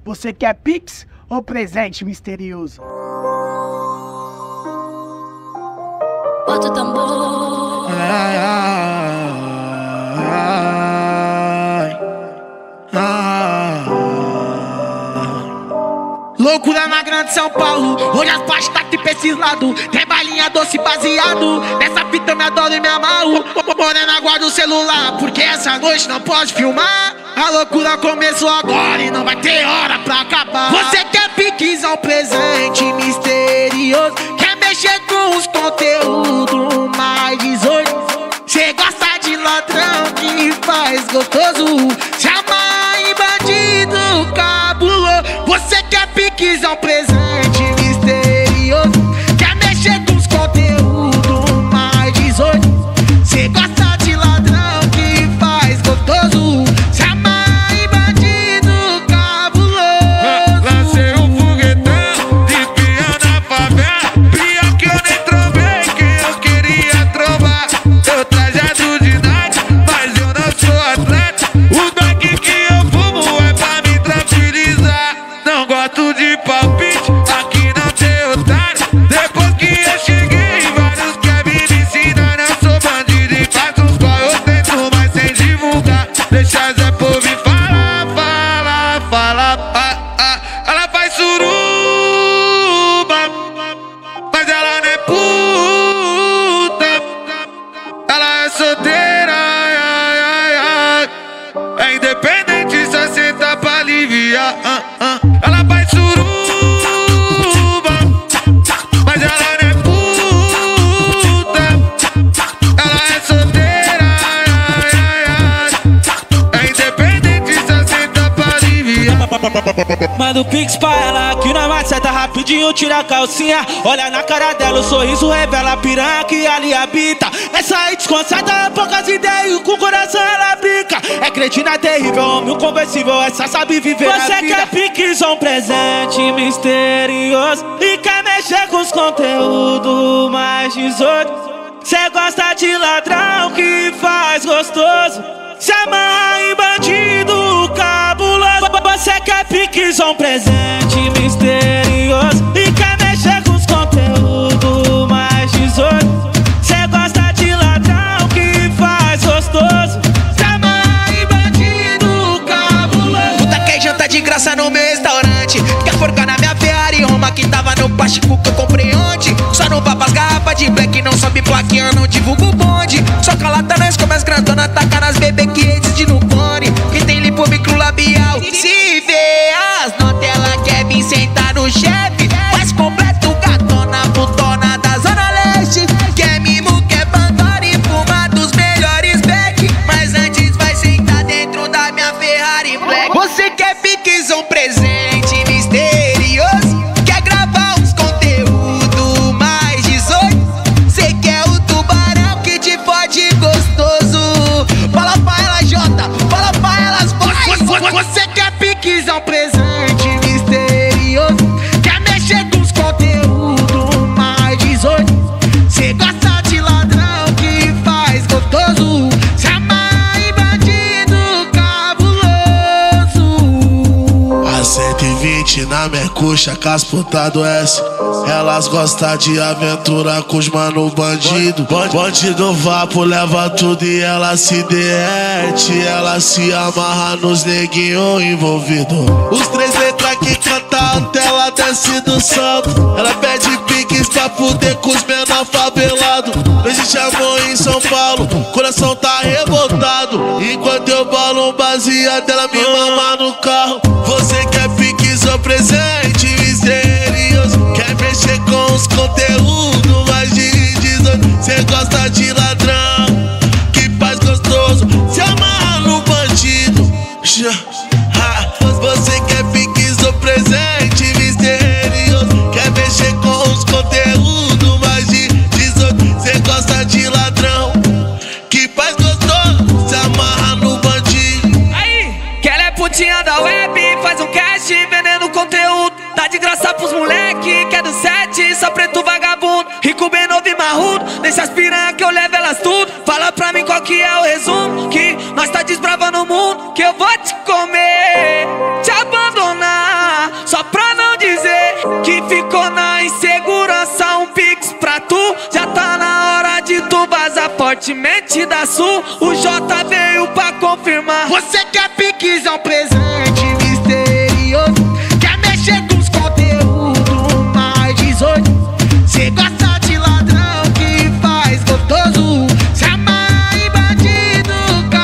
Você quer Pix ou presente misterioso? Bota o tambor. Loucura na grande São Paulo, hoje as pastas tá aqui pra esses lados. Tem balinha doce baseado, nessa fita eu me adoro e me amarro. Morena, guarda o celular, porque essa noite não pode filmar. A loucura começou agora e não vai ter hora pra acabar. Você quer Pix ou presente misterioso? Quer mexer com os conteúdos mais 18? Cê gosta de ladrão que faz gostoso, se amarra em bandido cabuloso. Você quer Pix ou presente misterioso? Quer mexer com os conteúdos mais 18? Cê gosta de ladrão que faz gostoso, se amarra em bandido cabuloso. Lancei um foguetão de peão na favela. Pior que eu nem trovei quem eu queria trovar. Eu trajado de Nike, mas eu não sou atleta. O daqui que eu fumo é pra me tranquilizar. Não gosto de palpite, aqui não tem otário. Depois que eu cheguei, vários querem me ensinar. Eu sou bandido e faço uns qual eu tento, mas sem divulgar. Deixa Zé Povo me falar, falar, falar. Ela faz suruba, mas ela não é puta. Ela é solteira, ai, ai, ai, ai. É independente, só senta pra aliviar. Ela faz suruba, mas ela não é puta. Ela é solteira, ai, ai, ai, ai. É independente, só senta pra aliviar. Manda o Pix pra ela que nós maceta rapidinho, tira a calcinha. Olha na cara dela, o sorriso revela a piranha que ali habita. Essa aí desconcerta, poucas ideias, com o coração ela brinca. É cretina terrível, homem conversível, essa sabe viver a vida. Você quer Pix ou um presente misterioso? E quer mexer com os conteúdos mais 18? Cê gosta de ladrão que faz gostoso, se amarra em bandido cabuloso. Você quer Pix ou um presente misterioso? E quer mexer com os conteúdos mais 18? Cê gosta de ladrão que faz gostoso, se amarra em bandido cabuloso. Puta que janta de graça no meu restaurante. Quer forcar na minha Ferrari Roma que tava no plástico que eu comprei ontem. Só não vá pras garrafas de black, não sobe plaquinha, não divulgo o bonde. Só calata nós como as grandonas, taca nas bebê que resiste no fone. Que tem lipo microlabial, se vê as notas ela quer vir sentar no chefe. Faz completo gatona, putona da Zona Leste. Quer mimo, quer Pandora e fuma dos melhores back. Mas antes vai sentar dentro da minha Ferrari Black. Você quer Pix ou um presente misterioso? Quer gravar uns conteúdos mais 18? Cê quer o tubarão que te fode gostoso? Fala pra ela, Jota, fala pra elas, vai. Você quer Pix ou um presente misterioso? Quer mexer com os conteúdos mais 18? Cê gosta de ladrão que faz gostoso, se amarra em bandido cabuloso. A 120 na Mercucha, com as putas do S. Elas gostam de aventura com os mano bandido. Bandido vapo, leva tudo e ela se derrete. Ela se amarra nos neguinhos envolvidos. Os 3 letras que canta até ela desce do salto. Ela pede Pix pra fuder com os menor favelado. Não existe amor em São Paulo, coração tá revoltado. Enquanto eu bolo um baseado, ela me mama no carro. Você quer Pix ou presente misterioso? Quer mexer com os conteúdos mais de 18? Cê gosta de ladrão que faz gostoso, se amarra no bandido. Você quer Pix ou presente misterioso? Quer mexer com os conteúdos mais de 18? Cê gosta de ladrão que faz gostoso, se amarra no bandido. Aí, que ela é putinha da web, faz um cast vendendo conteúdo. Dá de graça pros moleque, que é do 7, só preto vagabundo. Rico, bem novo e marrudo, deixa as piranha que eu levo elas tudo. Fala pra mim qual que é o resumo, que nós tá desbravando o mundo, que eu vou te comer, te abandonar. ficou na insegurança, um pix pra tu. Já tá na hora de tu vazar fortemente da Sul. O J veio pra confirmar. Você quer pix, é um presente misterioso. Quer mexer com os conteúdos mais 18. Cê gosta de ladrão que faz gostoso. Se amarra em bandido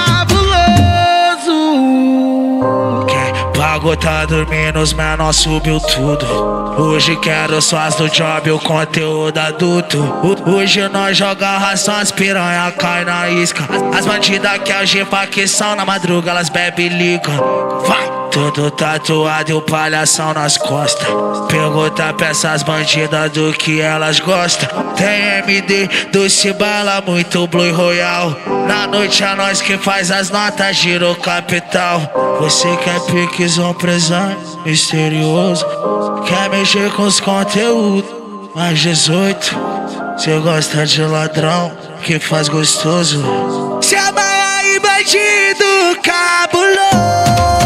cabuloso. Quem pagou tá dormindo, os menor subiu tudo. Hoje quero só as do job, o conteúdo adulto. Hoje nós joga ração, as piranha cai na isca. As bandidas que agem facção, na madruga elas bebem e ligam. Vai! Tudo tatuado e o palhação nas costas. Pergunta pra essas bandidas do que elas gostam. Tem MD, doce bala, muito Blue Royal. Na noite é nós que faz as notas, gira o capital. Você quer piques, um presente misterioso. Quer mexer com os conteúdos mais 18. Cê gosta de ladrão que faz gostoso. Se amarra aí, bandido cabuloso.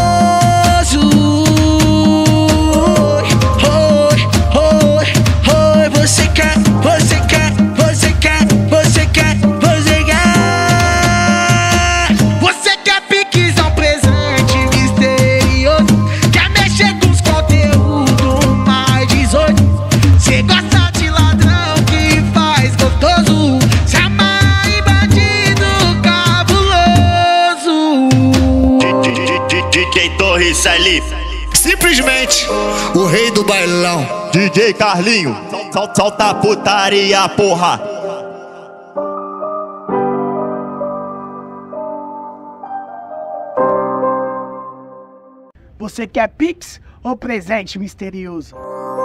Você quer piques, é um presente misterioso. Quer mexer com os conteúdos mais 18. Cê gosta de ladrão que faz gostoso. Se amarra em bandido cabuloso. DJ Torres ali. Simplesmente o rei do bailão. DJ Carlinho, solta a putaria, porra. Você quer pix ou presente misterioso?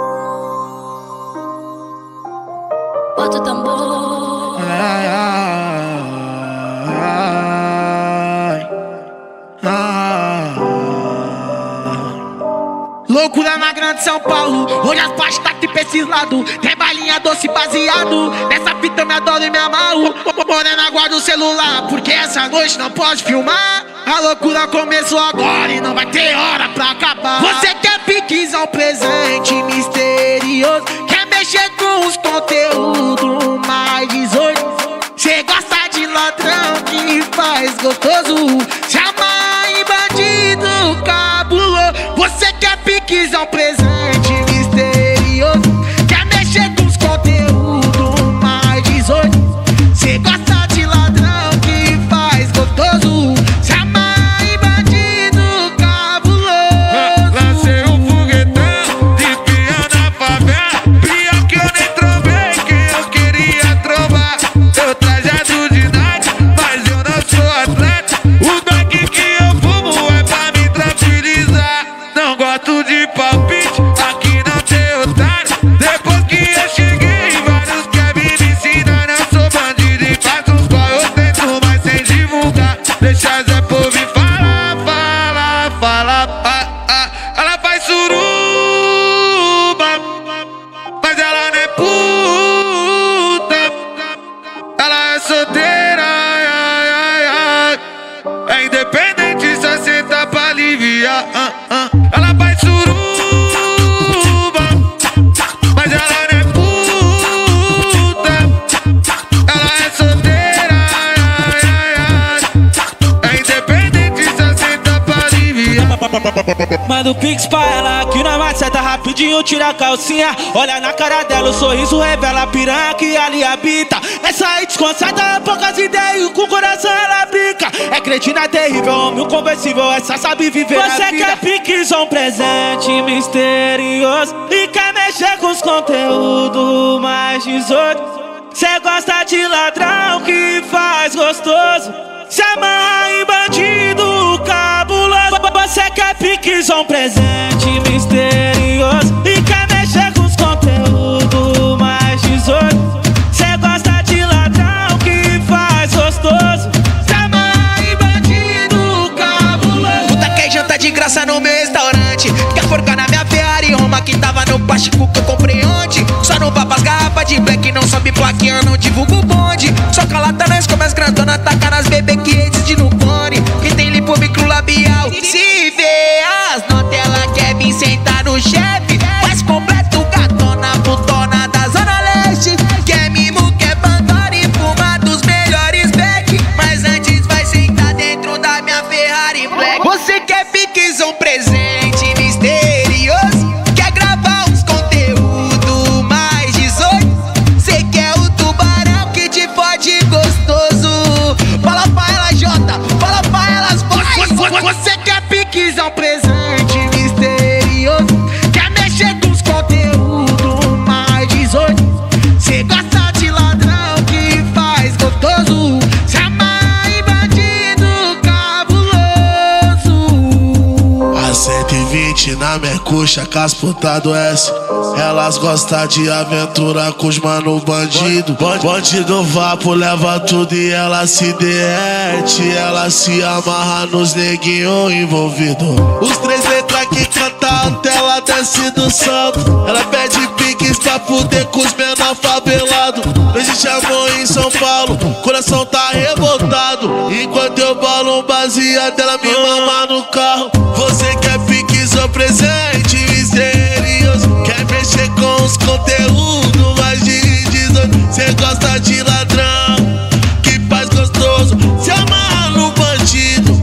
Bota o tambor. Loucura na grande São Paulo. Hoje as pastas tá tipo esses lados. Tem balinha doce baseado. Nessa fita eu me adoro e me amarro. Morena guarda o celular, porque essa noite não pode filmar. A loucura começou agora e não vai ter hora pra acabar. Você quer piques, é um presente misterioso. Quer mexer com os conteúdos mais 18. Cê gosta de ladrão que faz gostoso. Se amarra em bandido cabuloso. Você quer piques, é um presente misterioso. Quer mexer com os conteúdos mais 18. Cê gosta de ladrão que faz gostoso. Se amarra em bandido cabuloso. Lancei um foguetão de pião na favela. Pior que eu nem trovei, quem eu queria trovar. Eu trajado de night, mas eu não sou atleta. O back que eu fumo é pra me tranquilizar. Não gosto de palpite, aqui não tem otário. Depois que eu cheguei, vários querem me ensinar. Eu sou bandido e faço uns qual eu tento, mas sem divulgar. Deixa Zé Povo falar, falar, falar. Ela faz suruba, mas ela não é puta. Ela é solteira, ai, ai, ai, ai. É independente, só senta pra aliviar. Ela faz suruba, mas ela não é puta. Ela é solteira, ai, ai, ai, ai. É independente, só senta pra aliviar. Manda o pix pra ela que na maceta rapidinho tira a calcinha. Olha na cara dela, o sorriso revela a piranha que ali habita. Essa aí desconcerta, poucas ideias, com o coração ela brinca. É cretina terrível, homem conversível, essa sabe viver a vida. Você quer pix ou um presente misterioso e quer mexer com os conteúdos mais 18. Cê gosta de ladrão que faz gostoso. Se amarra em bandido cabuloso. Você quer pix ou um presente misterioso e quer mexer com os conteúdos mais 18. Cê gosta de ladrão que faz gostoso. Se amarra em bandido cabuloso. Puta quer janta de graça no meu restaurante. Quer forcar na minha Ferrari Roma que tava no plástico que eu comprei ontem. Só não vá pras garrafas de black, não sobe plaquinha, não divulgo o bonde. Só calata nós como as grandonas, taca nas bebê que eles de no fone. Que tem lipo microlabial. Se vê as notas, ela quer vir sentar no chefe. Faz completo gatona. coxa, casputado S. Elas gostam de aventura com os mano bandido. Bandido vapo, leva tudo e ela se derrete. Ela se amarra nos neguinhos envolvidos. Os 3 letras que canta até ela desce do salto. Ela pede piques pra fuder com os menor favelado. Não existe amor em São Paulo, coração tá revoltado. Enquanto eu bolo um baseado, ela me mama no carro. Você quer piques ou presente misterioso? Quer mexer com os conteúdos mais de 18? Cê gosta de ladrão, que faz gostoso, se amarra no bandido.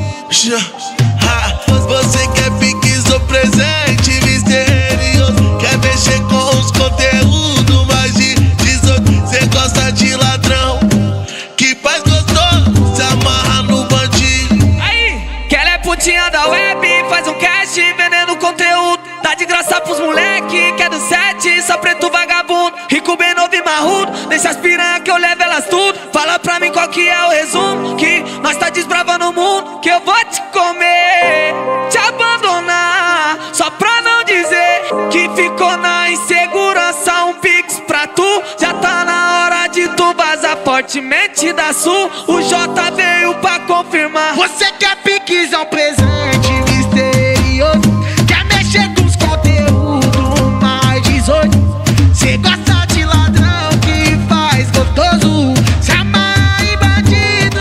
Você quer piques ou presente misterioso? Quer mexer com os conteúdos mais de 18? Cê gosta de ladrão, que faz gostoso, se amarra no bandido. Aí, que ela é putinha da web, faz um cast vendendo conteúdo. Dá de graça pros moleque, que é do 7, só preto vagabundo. Rico, bem novo e marrudo, deixa as piranha que eu levo elas tudo. Fala pra mim qual que é o resumo, que nós tá desbravando o mundo. Que eu vou te comer, te abandonar, só pra não dizer que ficou na insegurança. Um pix pra tu, já tá na hora de tu vazar fortemente da Sul. O J veio pra confirmar. Você quer piques, é um presente misterioso. Quer mexer com os conteúdos mais 18? Cê gosta de ladrão que faz gostoso, se amarra em bandido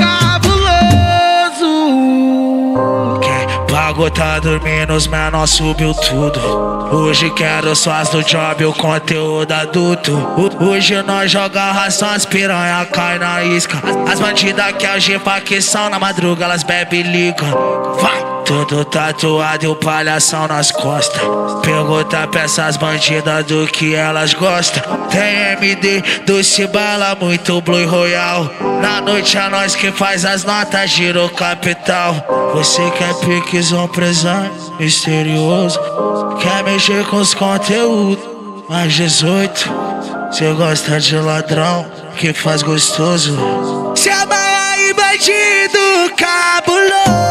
cabuloso. Pago tá dormindo, os menor subiu tudo. Hoje quero sós do job, o conteúdo adulto. Hoje nós joga ração, as piranha cai na isca. As bandidas que agem facção, na madruga elas bebem e ligam. Vai! Tudo tatuado e o palhação nas costas. Pergunta pra essas bandidas do que elas gostam. Tem MD, doce bala, muito Blue Royal. Na noite é nós que faz as notas, gira o capital. Você quer piques, um presente misterioso? Quer mexer com os conteúdos mais 18? Cê gosta de ladrão que faz gostoso, se amarra aí, bandido cabuloso.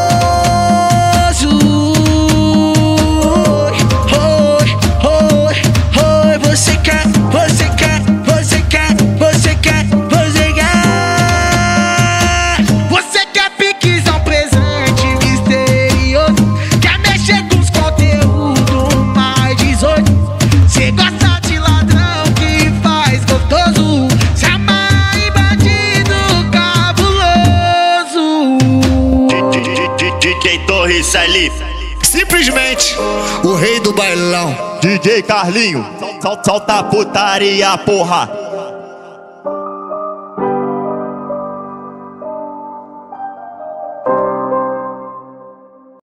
Você quer piques, é um presente misterioso. Quer mexer com os conteúdos mais 18? Cê gosta de ladrão que faz gostoso, se amarra em bandido cabuloso. DJ Torres ali. Simplesmente o rei do bailão. DJ Carlinho, solta a putaria, porra.